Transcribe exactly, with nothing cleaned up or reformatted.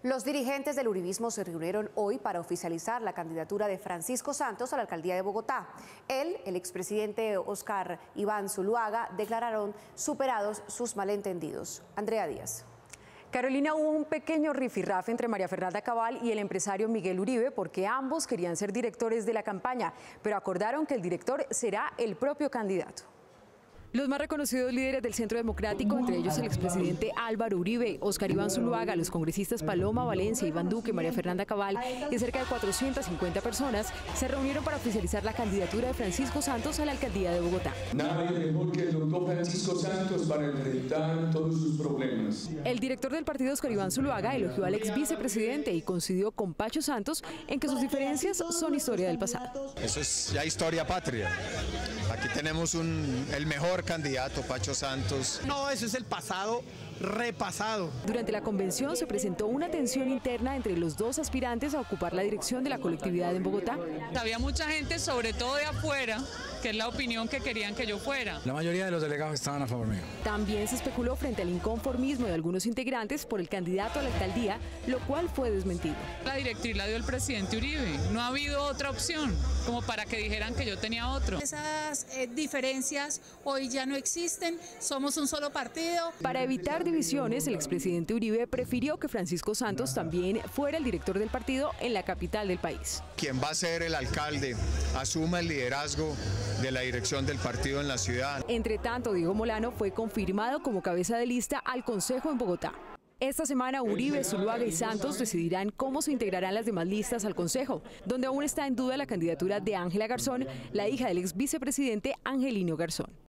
Los dirigentes del uribismo se reunieron hoy para oficializar la candidatura de Francisco Santos a la alcaldía de Bogotá. Él, el expresidente Óscar Iván Zuluaga declararon superados sus malentendidos. Andrea Díaz. Carolina, hubo un pequeño rifirrafe entre María Fernanda Cabal y el empresario Miguel Uribe porque ambos querían ser directores de la campaña, pero acordaron que el director será el propio candidato. Los más reconocidos líderes del Centro Democrático, entre ellos el expresidente Álvaro Uribe, Óscar Iván Zuluaga, los congresistas Paloma Valencia, Iván Duque, María Fernanda Cabal y cerca de cuatrocientas cincuenta personas se reunieron para oficializar la candidatura de Francisco Santos a la alcaldía de Bogotá. Nadie mejor que el doctor Francisco Santos para enfrentar todos sus problemas. El director del partido, Óscar Iván Zuluaga, elogió al ex vicepresidente y coincidió con Pacho Santos en que sus diferencias son historia del pasado. Eso es ya historia patria. Aquí tenemos un, el mejor candidato, Pacho Santos. No, eso es el pasado repasado. Durante la convención se presentó una tensión interna entre los dos aspirantes a ocupar la dirección de la colectividad en Bogotá. Había mucha gente, sobre todo de afuera, que es la opinión que querían que yo fuera. La mayoría de los delegados estaban a favor mío. También se especuló frente al inconformismo de algunos integrantes por el candidato a la alcaldía, lo cual fue desmentido. La directriz la dio el presidente Uribe. No ha habido otra opción como para que dijeran que yo tenía otro. Esas eh, diferencias hoy ya no existen, somos un solo partido. Para evitar divisiones, el expresidente Uribe prefirió que Francisco Santos también fuera el director del partido en la capital del país. Quien va a ser el alcalde asuma el liderazgo de la dirección del partido en la ciudad. Entre tanto, Diego Molano fue confirmado como cabeza de lista al Consejo en Bogotá. Esta semana Uribe, Zuluaga y Santos decidirán cómo se integrarán las demás listas al Consejo, donde aún está en duda la candidatura de Ángela Garzón, la hija del ex vicepresidente Angelino Garzón.